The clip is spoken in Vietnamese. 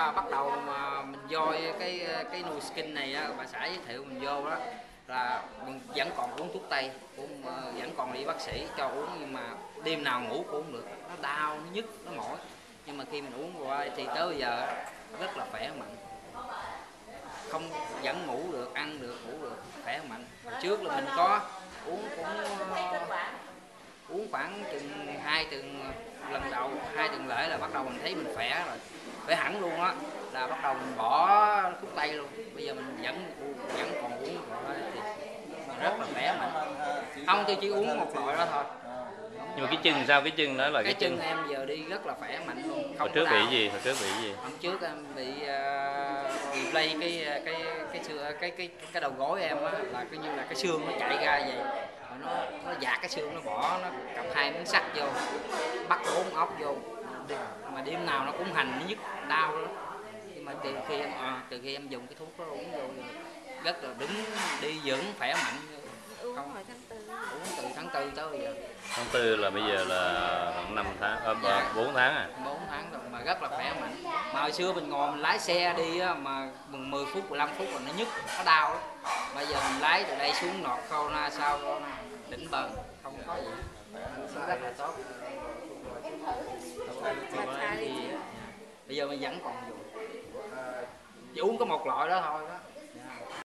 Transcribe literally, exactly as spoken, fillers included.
đó bắt đầu mà mình vô cái cái nuôi skin này á, bà xã giới thiệu mình vô đó là mình vẫn còn uống thuốc tây, uống vẫn còn đi bác sĩ cho uống, nhưng mà đêm nào ngủ cũng không được, nó đau, nó nhức, nó mỏi. Nhưng mà khi mình uống qua thì tới bây giờ rất là khỏe mạnh, không vẫn ngủ được, ăn được, ngủ được, khỏe mạnh. Hồi trước là mình có uống cũng uống khoảng chừng hai tuần, lần đầu hai tuần lễ là bắt đầu mình thấy mình khỏe rồi, khỏe hẳn luôn á, là bắt đầu mình bỏ thuốc tây luôn. Bây giờ mình vẫn vẫn còn uống rồi thì mình rất là khỏe mạnh. Không, tôi chỉ uống một loại đó thôi. Nhưng mà cái chân sao, cái chân đó là cái, cái chân em giờ đi rất là khỏe mạnh luôn. Hồi trước bị gì? Hồi trước bị gì? Hôm trước em bị uh, bị play cái cái cái xương cái cái cái đầu gối em á, là coi như là cái xương nó chạy ra vậy, rồi nó nó dạt cái xương, nó bỏ nó cặp hai miếng sắt vô, bắt bốn ốc vô, mà đêm nào nó cũng hành, nó nhức đau đó. Nhưng mà từ khi em à, từ khi em dùng cái thuốc đó uống vô rất là đứng đi dưỡng khỏe mạnh. Không, uống từ tháng tư tới bây giờ. Tháng tư là bây giờ là khoảng năm tháng, à, dạ. bốn tháng à? bốn tháng rồi mà rất là khỏe mạnh. Mà hồi xưa mình ngồi mình lái xe đi á, mà mười phút, mười lăm phút rồi nó nhức, nó đau lắm. Bây giờ mình lái từ đây xuống Nọt Khâu Na sau đỉnh bờ, không có gì. Rất là tốt. Thì bây giờ mình vẫn còn dùng. Chỉ uống có một loại đó thôi đó.